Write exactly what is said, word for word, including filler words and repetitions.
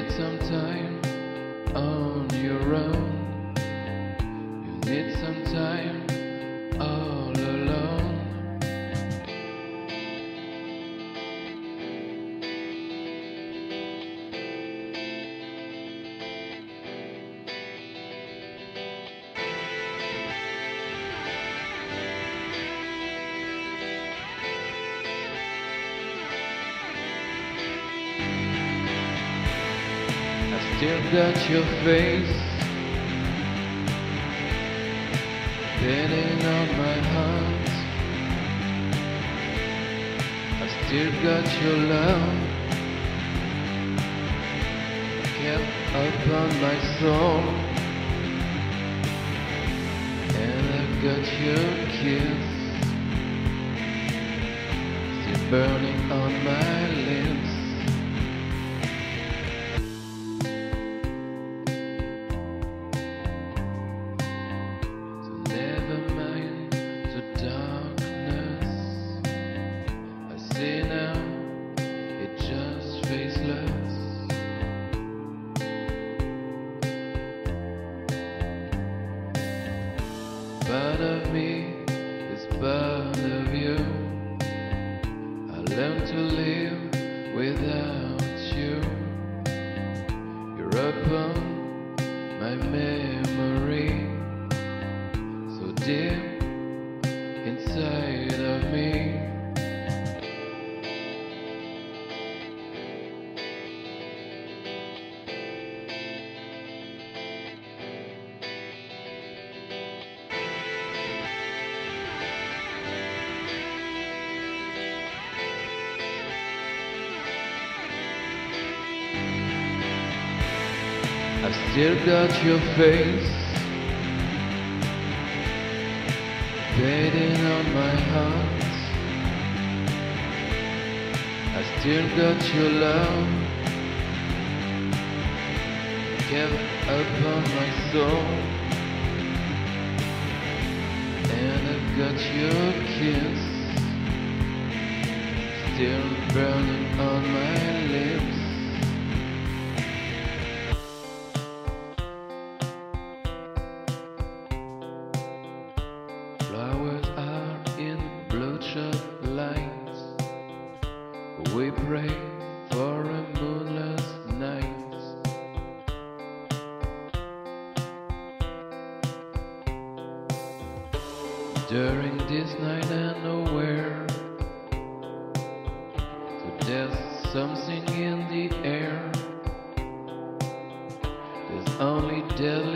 need some time on your own. You need some time all alone. Still got your face painting on my heart. I still got your love kept upon my soul, and I got your kiss still burning on my lips. Part of me is part of you. I learned to live without you. You're upon my memory, so deep inside of me. I've still got your face painting on my heart. I still got your love kept upon my soul, and I've got your kiss still burning on my lips. Flowers are in bloodshot lines. We pray for a moonless night. During this night and nowhere, so there's something in the air. There's only deadly